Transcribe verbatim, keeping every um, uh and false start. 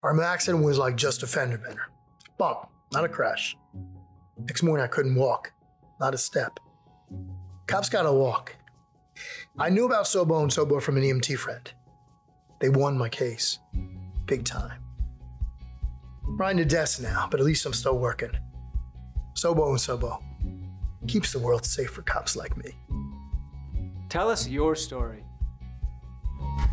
Our accident was like just a fender bender. Bump, not a crash. Next morning, I couldn't walk, not a step. Cops gotta walk. I knew about Sobo and Sobo from an E M T friend. They won my case, big time. I'm riding to death now, but at least I'm still working. Sobo and Sobo keeps the world safe for cops like me. Tell us your story.